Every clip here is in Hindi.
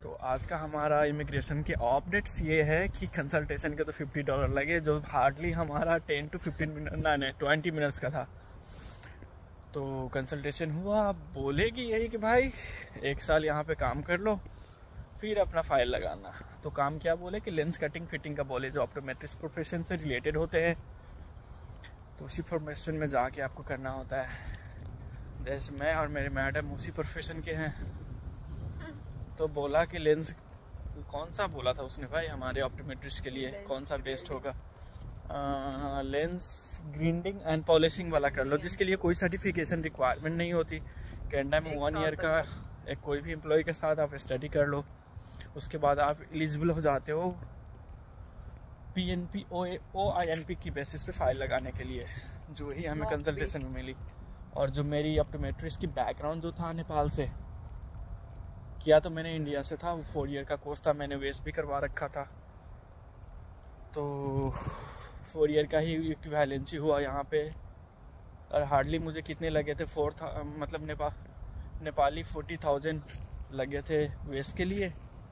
तो आज का हमारा इमिग्रेशन के अपडेट्स ये है कि कंसल्टेशन के तो $50 लगे, जो हार्डली हमारा 10 to 15 मिनट नहीं 20 मिनट्स का था। तो कंसल्टेशन हुआ, बोलेगी यही कि भाई 1 साल यहाँ पे काम कर लो फिर अपना फाइल लगाना। तो काम क्या बोले कि लेंस कटिंग फिटिंग का बोले, जो ऑप्टोमेट्रिस्ट प्रोफेशन से रिलेटेड होते हैं। तो उसी प्रोफेशन में जाके आपको करना होता है। जैसे मैं और मेरे मैडम उसी प्रोफेशन के हैं। तो बोला कि लेंस कौन सा बोला था उसने भाई हमारे ऑप्टोमेट्रिस्ट के लिए कौन सा बेस्ट होगा, लेंस ग्रीनिंग एंड पॉलिशिंग वाला कर लो, जिसके लिए कोई सर्टिफिकेशन रिक्वायरमेंट नहीं होती। कनाडा में 1 ईयर का एक कोई भी एम्प्लॉय के साथ आप स्टडी कर लो, उसके बाद आप एलिजिबल हो जाते हो PNP OINP की बेसिस पे फाइल लगाने के लिए, जो ही हमें कंसल्टेशन में मिली। और जो मेरी ऑप्टोमेट्रिस्ट की बैकग्राउंड जो था नेपाल से किया, तो मैंने इंडिया से था, वो 4 ईयर का कोर्स था, मैंने वेस्ट भी करवा रखा था। तो 4 ईयर का ही इक्विवेलेंसी हुआ यहाँ पे। और हार्डली मुझे कितने लगे थे मतलब नेपाली 40,000 लगे थे वेस्ट के लिए,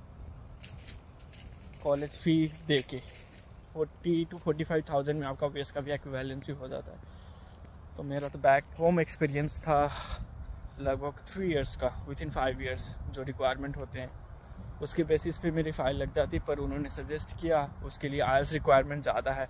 कॉलेज फी दे के 40 to 45,000 में आपका वेस्ट का भी इक्विवेलेंसी हो जाता है। तो मेरा तो बैक होम एक्सपीरियंस था लगभग 3 इयर्स का, विथिन 5 इयर्स जो रिक्वायरमेंट होते हैं उसके बेसिस पे मेरी फ़ाइल लग जाती। पर उन्होंने सजेस्ट किया उसके लिए IELTS रिक्वायरमेंट ज़्यादा है,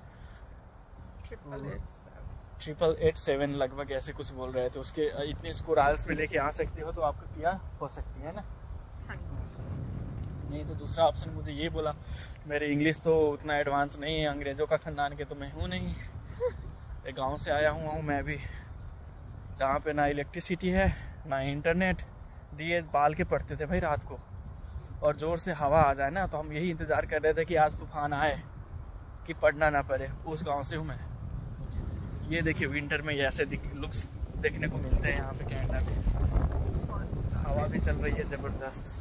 888 लगभग ऐसे कुछ बोल रहे थे। उसके इतने स्कोर IELTS में लेके आ सकते हो तो आपकी PR हो सकती है ना। नहीं तो दूसरा ऑप्शन मुझे ये बोला, मेरे इंग्लिश तो उतना एडवांस नहीं है, अंग्रेज़ों का ख़ानदान के तो मैं हूँ नहीं, एक गाँव से आया हूँ मैं भी, जहाँ पे ना इलेक्ट्रिसिटी है ना इंटरनेट। दिए बाल के पड़ते थे भाई रात को, और ज़ोर से हवा आ जाए ना तो हम यही इंतज़ार कर रहे थे कि आज तूफान आए कि पढ़ना ना पड़े। उस गांव से हूँ मैं। ये देखिए विंटर में ये ऐसे लुक्स देखने को मिलते हैं यहाँ पे कनाडा में। हवा भी चल रही है ज़बरदस्त।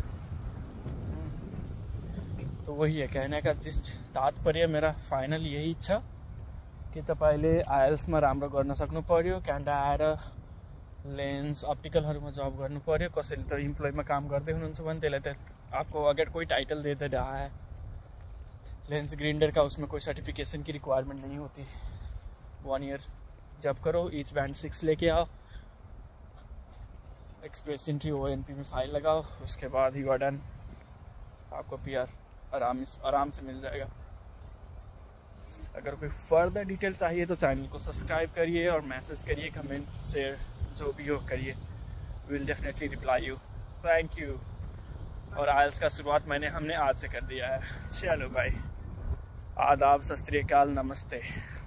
तो वही है कहने का जिस्ट तात्पर्य मेरा फाइनल यही इच्छा कि तपाईँले IELTSमा राम्रो गर्न सक्नु पर्यो, क्यानाडा आएर लेन्स अप्टिकलहरूमा जब गर्नु पर्यो। कसैले त इम्प्लोइमा काम गर्दै हुनुहुन्छ भने त्यसलाई त आपको अगर कोई टाइटल दे रहा है लेंस ग्रीनर का, उसमें कोई सर्टिफिकेशन की रिक्वायरमेंट नहीं होती। 1 ईयर जब करो, ईच बैंड 6 लेके आओ, एक्सप्रेस एंट्री ONP में फाइल लगाओ, उसके बाद ही डन, आपको PR आराम से मिल जाएगा। अगर कोई फर्दर डिटेल चाहिए तो चैनल को सब्सक्राइब करिए और मैसेज करिए, कमेंट शेयर जो भी हो करिए, will definitely reply you. Thank you. और IELTS का शुरुआत हमने आज से कर दिया है। चलो भाई, आदाब, सत श्री अकाल, नमस्ते।